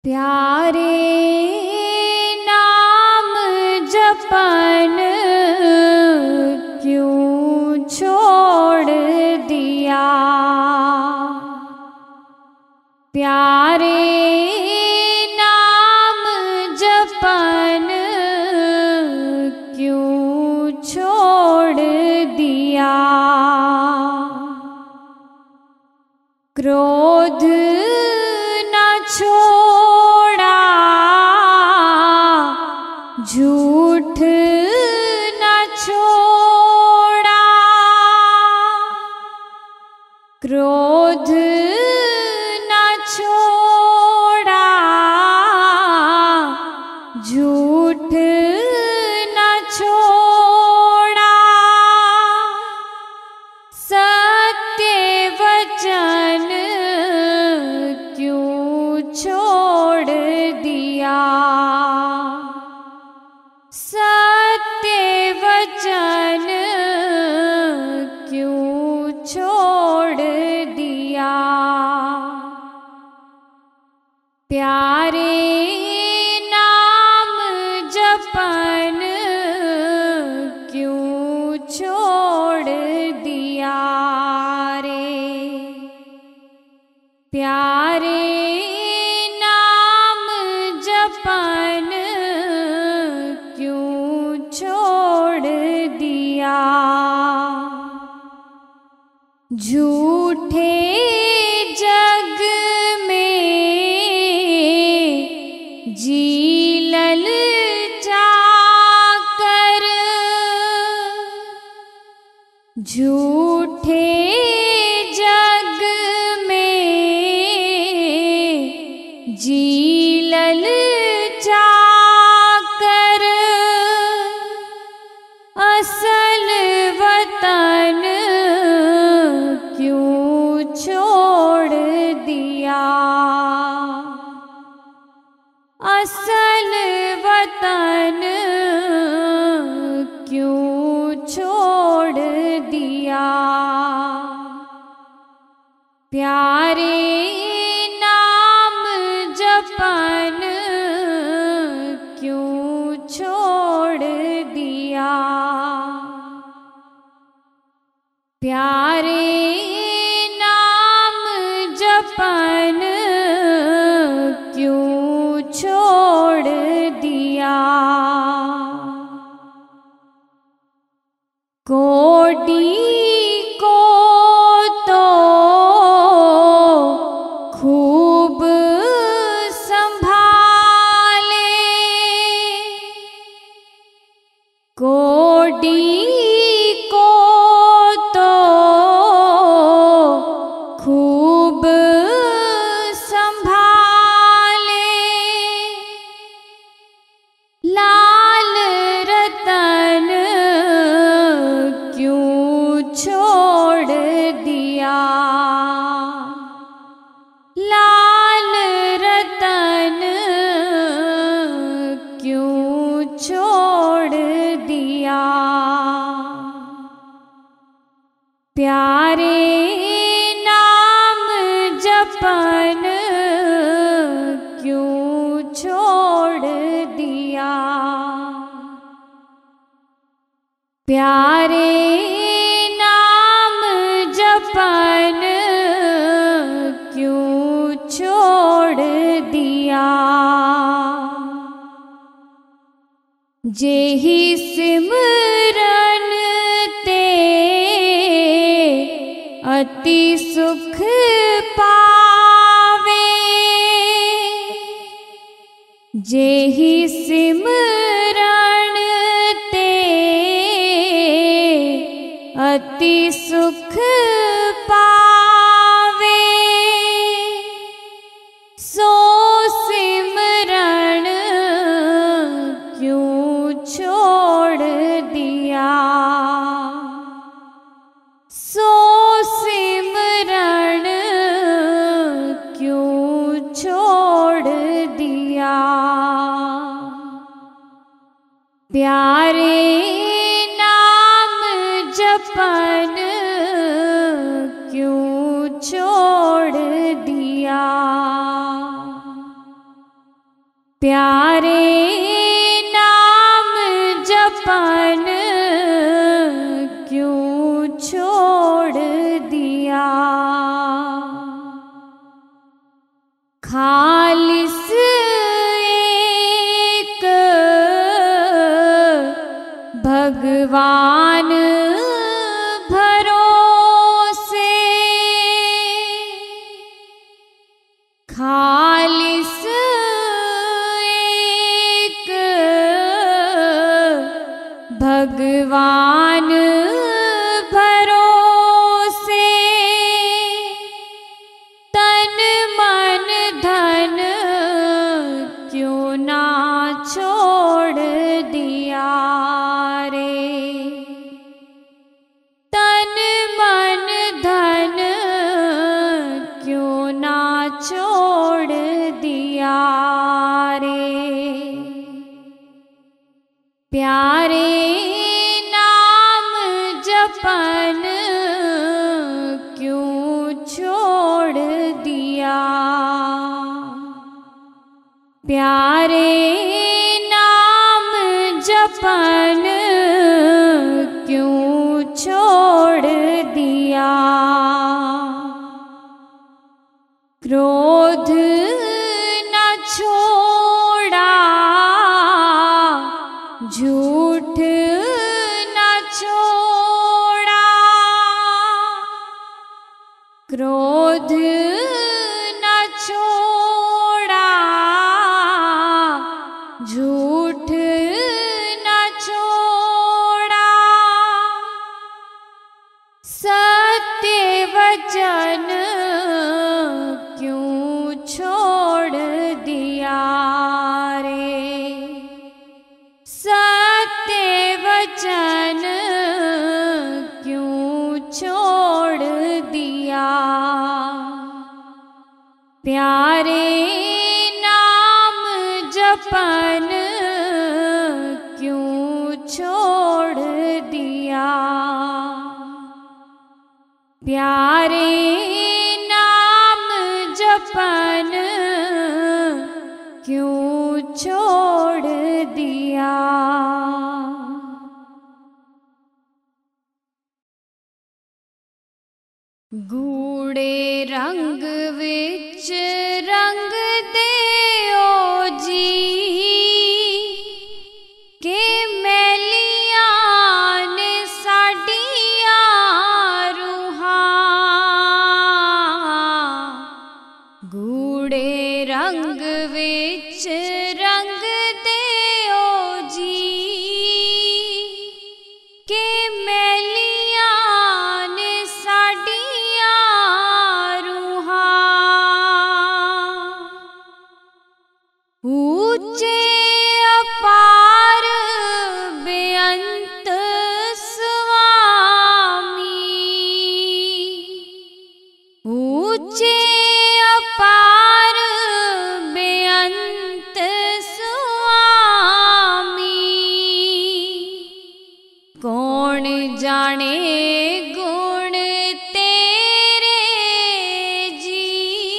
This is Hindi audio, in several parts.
प्यारे नाम जपन क्यों छोड़ दिया। प्यारे नाम जपन क्यों छोड़ दिया। क्रोध न छोड़ा, झूठ न छोड़ा। क्रोध न छोड़ा, झूठ न छोड़ा। सत्य वचन क्यों छोड़ दिया। सत्य वचन क्यों छोड़ दिया। प्यारे नाम जपन क्यों छोड़ दिया रे। प्यारे नाम जपन क्यों छोड़ दिया। झूठे जग में जी ललचा कर, झूठे जग में जी ललचा कर। असल वतन क्यों छोड़ दिया। असल वतन क्यों छोड़ दिया। प्यारे नाम जपन क्यों छोड़ दिया। प्यारे नाम जपन क्यों छोड़ दिया। कोटि को तो खूब संभाले, कोटि को तो खूब संभाले। लाल रतन क्यों छोड़ दिया। लाल रतन क्यों छोड़ दिया। प्यारे नाम जपन क्यों छोड़ दिया। प्यारे नाम जपन क्यों छोड़ दिया। जेहि सिमरन ते अति सुख पावे। जेहि सिमरन ते अति सुख पावे। सो सिमरन क्यों छोड़ दिया। सो सिमरन क्यों छोड़ दिया। प्यारे नाम जपन क्यों छोड़ दिया। प्यारे नाम जपन क्यों छोड़ दिया। खालिस एक भगवान भरोसे, खालिस एक भगवान भरोसे, तन मन धन क्यों ना छोड़ दिया रे। तन मन धन क्यों ना छोड़ दिया रे। प्यारे नाम जपन क्यों छोड़ दिया। प्यारे नाम जपन क्यों छोड़ दिया। क्रोध न छोड़ा, झूठ न छोड़ा, क्रोध न छोड़ा, झूठ न छोड़ा, सत्य वचन क्यों छोड़ दिया रे। सत्य वचन क्यों छोड़ दिया। प्यारे नाम जपन क्यों छोड़ दिया। प्यारे नाम जपन क्यों छोड़ दिया। गूढ़े रंग विच रंग देओ जी, के मैलियां ने साडियां रूहां। गूढ़े रंग विच रंग देओ जी, के मैलियां ने साडियां रूहां। ऊंचे अपार बेअंत स्वामी, ऊंचे अपार बेअंत स्वामी। कौन जाने गुण तेरे जी,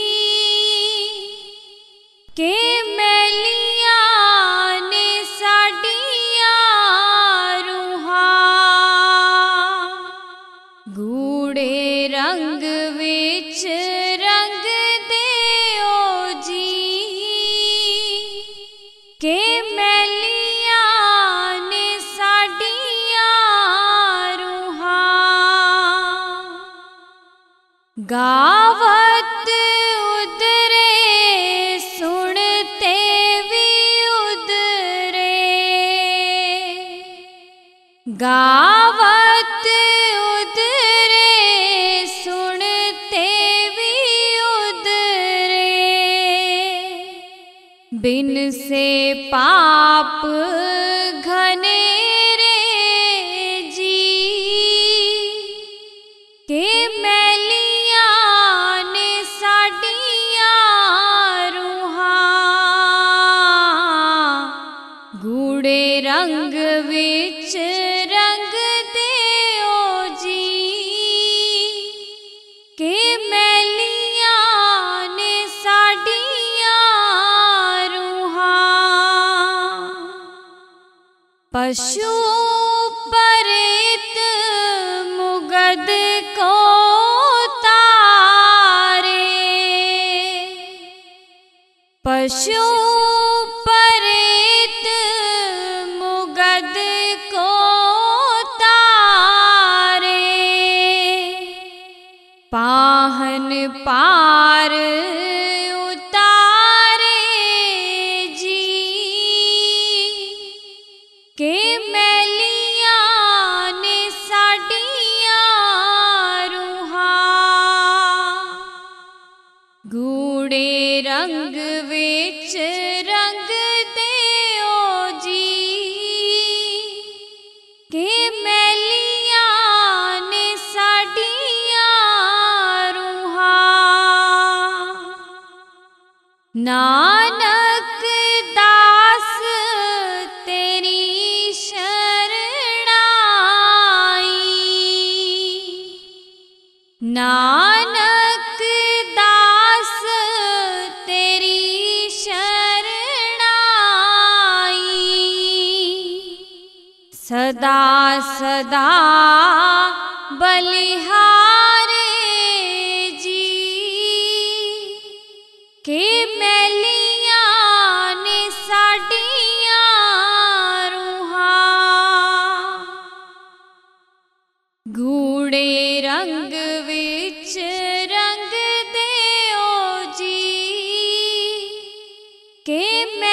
के मैलियां ने साडियां रूहां। गूढ़े रंग विच रंग देओ जी, के मैलियां ने साडियां रूहां। गावत उदरे सुनते भी उदरे, गावत उदरे सुनते भी उदरे। बिन से पाप घनेरे जी, के मैलियां ने साडियां रूहां। गूढ़े रंग विच रंग देओ जी, के मैलियां ने साडियां रूहां। पशु परेत मुगद को तारे, पशु परेत मुगद को तारे, पाहन पार उतारे जी के मैलिया ने साडियां रूहां, गूढ़े रंग विच रंग दे ओ जी के मैलिया ने साडियां रूहां। नानक दास तेरी शरणाई, नानक दास तेरी शरणाई, सदा सदा बलिहारे जी के मैलिया ने साडियां रूहां, गूढ़े रंग विच रंग दे ओ जी के